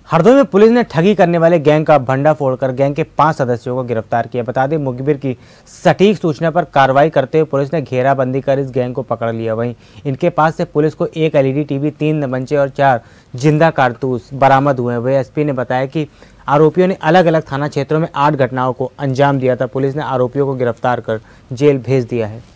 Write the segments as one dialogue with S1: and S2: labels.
S1: हरदोई में पुलिस ने ठगी करने वाले गैंग का भंडा फोड़कर गैंग के 5 सदस्यों को गिरफ्तार किया। बता दें, मुखबिर की सटीक सूचना पर कार्रवाई करते हुए पुलिस ने घेराबंदी कर इस गैंग को पकड़ लिया। वहीं इनके पास से पुलिस को 1 LED टीवी, 3 तमंचे और 4 जिंदा कारतूस बरामद हुए। वहीं एसपी ने बताया कि आरोपियों ने अलग अलग थाना क्षेत्रों में 8 घटनाओं को अंजाम दिया था। पुलिस ने आरोपियों को गिरफ्तार कर जेल भेज दिया है।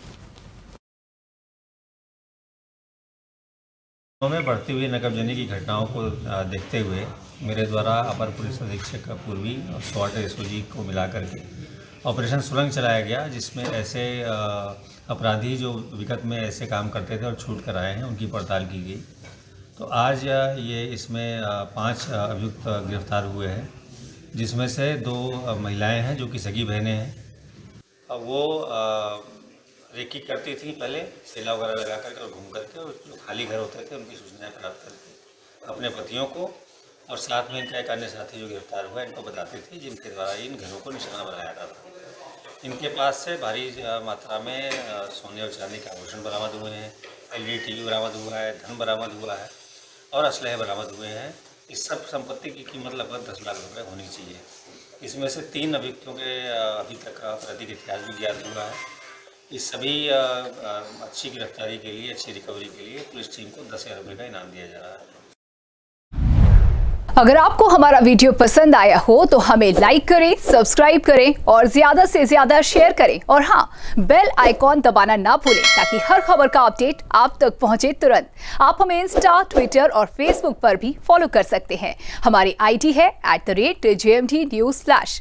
S2: में बढ़ती हुई नकबजनी की घटनाओं को देखते हुए मेरे द्वारा अपर पुलिस अधीक्षक पूर्वी और स्वाट एसओजी को मिलाकर के ऑपरेशन सुरंग चलाया गया, जिसमें ऐसे अपराधी जो विगत में ऐसे काम करते थे और छूट कर आए हैं उनकी पड़ताल की गई। तो आज ये इसमें 5 अभियुक्त गिरफ्तार हुए हैं, जिसमें से 2 महिलाएं हैं जो कि सगी बहनें हैं। वो रेकी करती थी पहले, ठेला वगैरह लगा करके और घूम करके, और जो खाली घर होते थे उनकी सूचनाएं प्राप्त करके अपने पतियों को और साथ में इनका एक अन्य साथी जो गिरफ्तार हुआ इनको बताती थी, जिनके द्वारा इन घरों को निशाना बनाया जाता था। इनके पास से भारी मात्रा में सोने और चांदी के आभूषण बरामद हुए हैं, LED टीवी बरामद हुआ है, धन बरामद हुआ है और असलहे बरामद हुए हैं। इस सब संपत्ति की कीमत लगभग 10 लाख रुपये होनी चाहिए। इसमें से 3 अभियुक्तों के अभी तक आपराधिक इतिहास भी ज्ञात हुआ है। इस सभी अच्छी गिरफ्तारी के लिए, अच्छी रिकवरी के लिए पुलिस टीम को 10,000 रुपये का इनाम दिया जा रहा है।
S3: अगर आपको हमारा वीडियो पसंद आया हो तो हमें लाइक करें, सब्सक्राइब करें और ज्यादा से ज्यादा शेयर करें। और हाँ, बेल आइकॉन दबाना ना भूलें ताकि हर खबर का अपडेट आप तक पहुंचे तुरंत। आप हमें इंस्टा, ट्विटर और फेसबुक पर भी फॉलो कर सकते हैं। हमारी ID है @JMT News Flash।